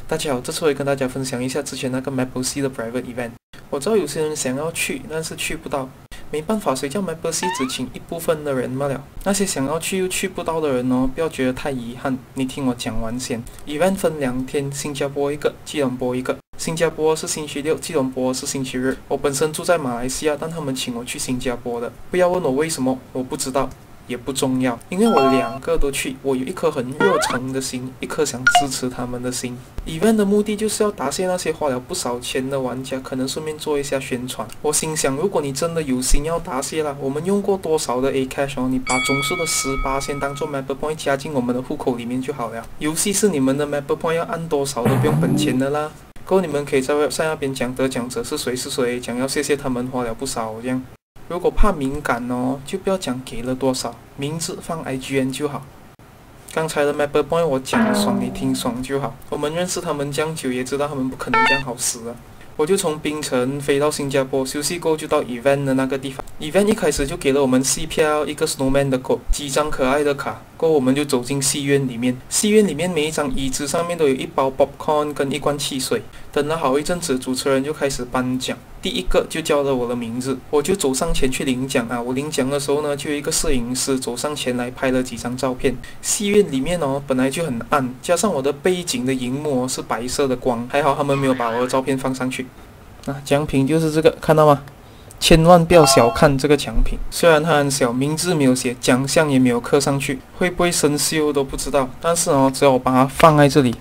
大家好，这次我会跟大家分享一下之前那个 Maple Sea 的 private event。我知道有些人想要去，但是去不到，没办法，谁叫 Maple Sea 只请一部分的人罢了。那些想要去又去不到的人哦，不要觉得太遗憾。你听我讲完先。event 分2天，新加坡一个，吉隆坡一个。新加坡是星期六，吉隆坡是星期日。我本身住在马来西亚，但他们请我去新加坡的。不要问我为什么，我不知道。也不重要，因为我2个都去，我有一颗很热诚的心，一颗想支持他们的心。event 的目的就是要答谢那些花了不少钱的玩家，可能顺便做一下宣传。我心想，如果你真的有心要答谢啦，我们用过多少的 A Cash 哦，你把总数的18先当做 Maple Point 加进我们的户口里面就好了。游戏是你们的 Maple Point 要按多少都不用本钱的啦。过后你们可以在 website 那边讲得奖者是谁，讲要谢谢他们花了不少这样。如果怕敏感哦，就不要讲给了多少，名字放 IGN 就好。刚才的 Maple Point 我讲爽，你听爽就好。我们认识他们这样久，也知道他们不可能这样好死的。我就从槟城飞到新加坡，休息过就到 event 的那个地方。event 一开始就给了我们戏票，一个 snowman 的 code， 几张可爱的卡。过后我们就走进戏院里面。戏院里面每一张椅子上面都有一包 popcorn 跟一罐汽水。等了好一阵子，主持人就开始颁奖。第一个就叫了我的名字，我就走上前去领奖啊。我领奖的时候呢，就有一个摄影师走上前来拍了几张照片。戏院里面哦，本来就很暗，加上我的背景的荧幕是白色的光，还好他们没有把我的照片放上去。奖品就是这个，看到吗？千万不要小看这个奖品，虽然它很小，名字没有写，奖项也没有刻上去，会不会生锈都不知道。但是哦，只要我把它放在这里，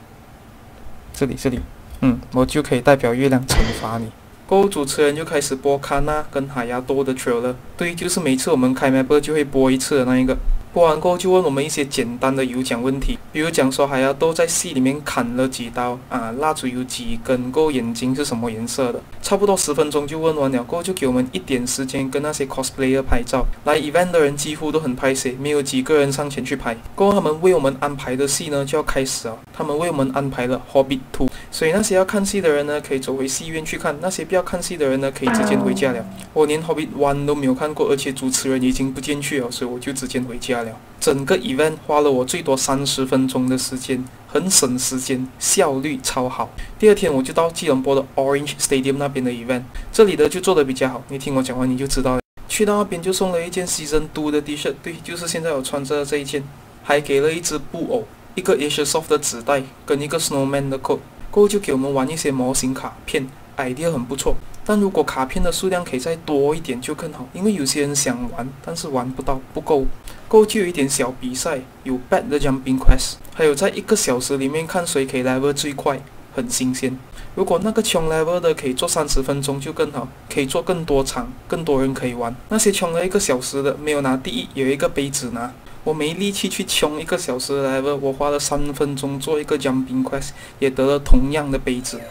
我就可以代表月亮惩罚你。过后主持人就开始播卡纳跟海牙多的 trailer， 对，就是每次我们开 map 就会播一次的那一个。播完过后就问我们一些简单的有奖问题，比如讲说海牙多在戏里面砍了几刀啊，蜡烛有几根，过后眼睛是什么颜色的，差不多10分钟就问完了。过后就给我们一点时间跟那些 cosplayer 拍照。来 event 的人几乎都很拍摄，没有几个人上前去拍。过后他们为我们安排的戏呢就要开始了，他们为我们安排了 Hobbit 2， 所以那些要看戏的人呢可以走回戏院去看，那些不要看戏的人呢可以直接回家了。我连 Hobbit 1都没有看过，而且主持人已经不见去了，所以我就直接回家了。整个 event 花了我最多30分钟的时间，很省时间，效率超好。第2天我就到吉隆坡的 Orange Stadium 那边的 event， 这里的就做得比较好，你听我讲完你就知道了。去到那边就送了一件 Season 2的 T-shirt， 对，就是现在我穿着的这一件，还给了一只布偶，一个 Airsoft 的纸袋，跟一个 Snowman 的 code。过后就给我们玩一些模型卡片 ，idea 很不错。但如果卡片的数量可以再多一点就更好，因为有些人想玩，但是玩不到，不够。过后就有一点小比赛，有 bet 的 jumping quest， 还有在1个小时里面看谁可以 level 最快，很新鲜。如果那个穷 level 的可以做30分钟就更好，可以做更多场，更多人可以玩。那些穷了1个小时的没有拿第一，有一个杯子拿。我没力气去穷1个小时的 level， 我花了3分钟做一个 jumping quest， 也得了同样的杯子。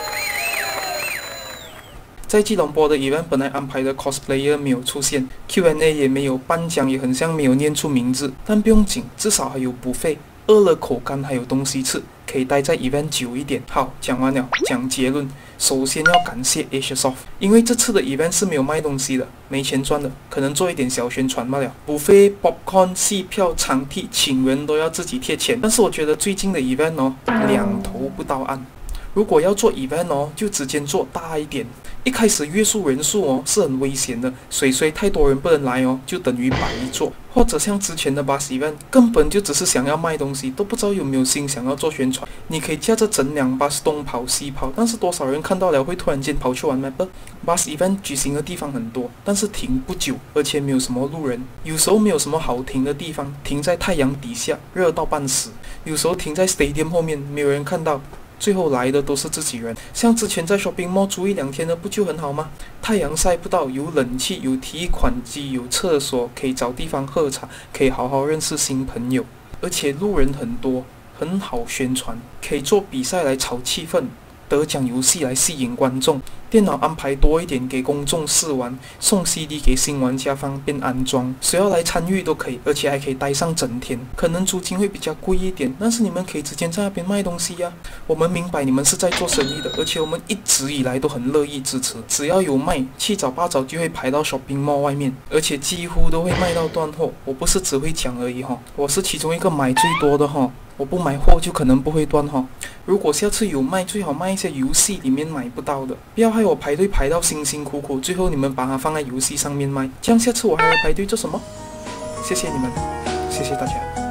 在吉隆坡的 event 本来安排的 cosplayer 没有出现， Q&A 也没有，颁奖也很像没有念出名字，但不用紧，至少还有buffet，饿了口干还有东西吃，可以待在 event 久一点。好，讲完了，讲结论。首先要感谢 Airsoft， 因为这次的 event 是没有卖东西的，没钱赚的，可能做一点小宣传罢了。buffet、popcorn、戏票、场地、请人都要自己贴钱。但是我觉得最近的 event 哦，两头不到岸。如果要做 event 哦，就直接做大一点。一开始约束人数哦是很危险的，谁太多人不能来哦，就等于白做。或者像之前的 bus event， 根本就只是想要卖东西，都不知道有没有心想要做宣传。你可以驾着整辆 bus 东跑西跑，但是多少人看到了会突然间跑去玩 map？ bus event 举行的地方很多，但是停不久，而且没有什么路人。有时候没有什么好停的地方，停在太阳底下，热到半死。有时候停在 stadium 后面，没有人看到。最后来的都是自己人，像之前在 shopping mall 住1-2天的不就很好吗？太阳晒不到，有冷气，有提款机，有厕所，可以找地方喝茶，可以好好认识新朋友，而且路人很多，很好宣传，可以做比赛来炒气氛，得奖游戏来吸引观众，电脑安排多一点给公众试玩，送 CD 给新玩家方便安装，谁要来参与都可以，而且还可以待上整天。可能租金会比较贵一点，但是你们可以直接在那边卖东西呀。我们明白你们是在做生意的，而且我们一直以来都很乐意支持。只要有卖，七早八早就会排到 shopping mall 外面，而且几乎都会卖到断货。我不是只会讲而已哈，我是其中一个买最多的哈。 我不买货就可能不会断哈。如果下次有卖，最好卖一些游戏里面买不到的，不要害我排队排到辛辛苦苦，最后你们把它放在游戏上面卖，这样下次我还要排队做什么？谢谢你们，谢谢大家。